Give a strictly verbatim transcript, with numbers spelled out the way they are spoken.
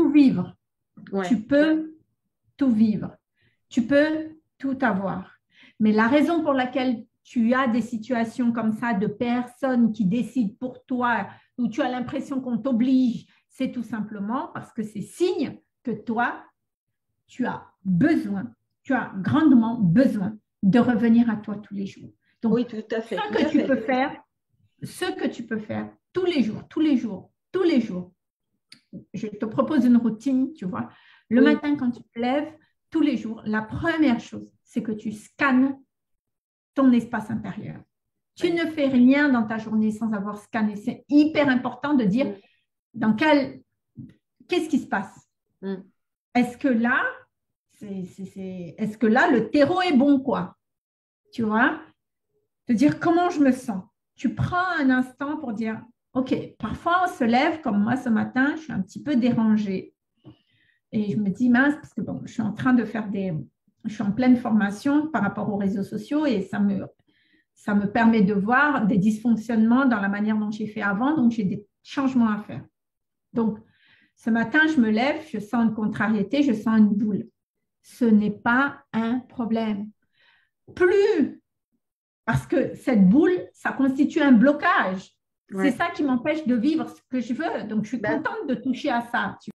tout vivre. Ouais. Tu peux tout vivre. Tu peux tout avoir. Mais la raison pour laquelle tu as des situations comme ça de personnes qui décident pour toi, où tu as l'impression qu'on t'oblige, c'est tout simplement parce que c'est signe que toi, tu as besoin, tu as grandement besoin de revenir à toi tous les jours. Donc, Oui, tout à fait. ce Tout que à tu fait. peux faire, ce que tu peux faire tous les jours, tous les jours, tous les jours, je te propose une routine, tu vois. Le Oui. matin, quand tu te lèves, tous les jours, la première chose, c'est que tu scannes ton espace intérieur. Tu Ouais. ne fais rien dans ta journée sans avoir scanné. C'est hyper important de dire Mm. dans quel, qu'est-ce qui se passe. Mm. Est-ce que là, c'est, c'est, c'est, est-ce que là, le terreau est bon, quoi? Tu vois? De dire comment je me sens. Tu prends un instant pour dire, OK, parfois on se lève, comme moi ce matin, je suis un petit peu dérangée. Et je me dis, mince, parce que bon, je suis en train de faire des... Je suis en pleine formation par rapport aux réseaux sociaux et ça me, ça me permet de voir des dysfonctionnements dans la manière dont j'ai fait avant. Donc, j'ai des changements à faire. Donc, ce matin, je me lève, je sens une contrariété, je sens une boule. Ce n'est pas un problème. Plus, parce que cette boule, ça constitue un blocage. Ouais. C'est ça qui m'empêche de vivre ce que je veux. Donc, je suis Bah, contente de toucher à ça. Tu